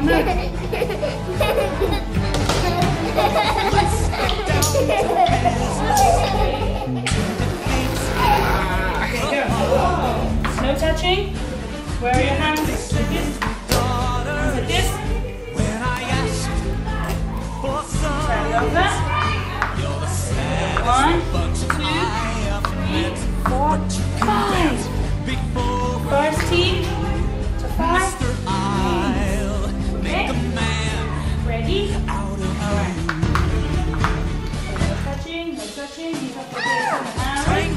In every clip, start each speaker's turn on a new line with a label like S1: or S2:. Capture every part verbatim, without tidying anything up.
S1: on there. Okay, go. No touching. Where are your hands? Like this. Like this. Turn over. One, two, three, four, five. First team to five. Okay. Ready? Alright. No touching, no touching. You have to get some hands.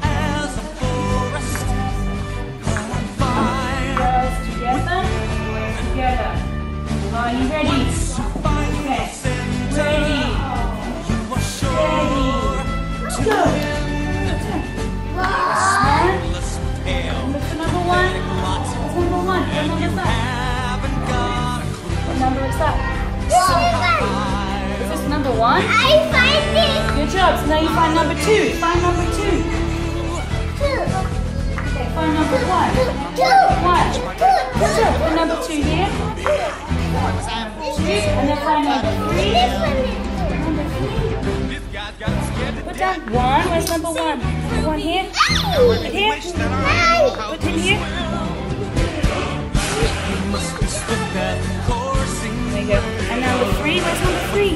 S1: Girls together. Together. Are you ready? Okay. Ready. Ready. Go. What's the number one? What's number one? What number is that? What number is that? Is this number one?
S2: I find it.
S1: Good job. So now you find number two. Find number two.
S2: Two.
S1: Okay, find number one.
S2: Two.
S1: One.
S2: Two.
S1: Good job. Put number two here. Two. And then find number three. Number three. Put down one. Where's number one? Number one here. Right here. Put him here. There you go. And number three. Where's number three?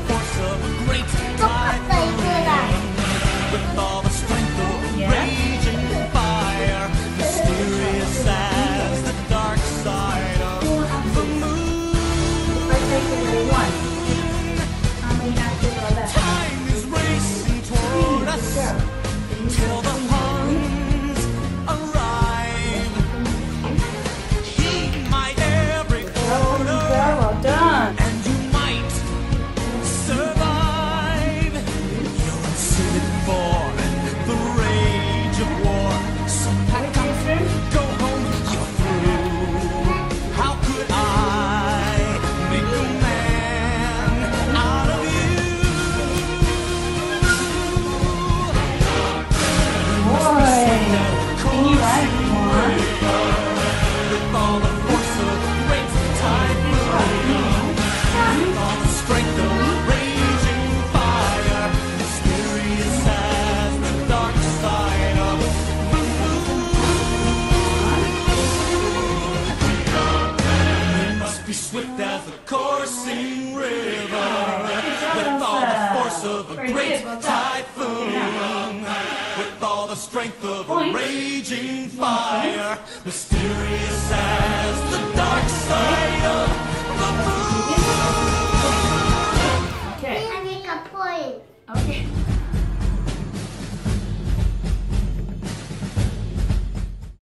S3: Of a great typhoon, with all the strength of a raging fire, mysterious as the dark side of the moon.
S1: Okay.
S2: I make a point.
S1: Okay.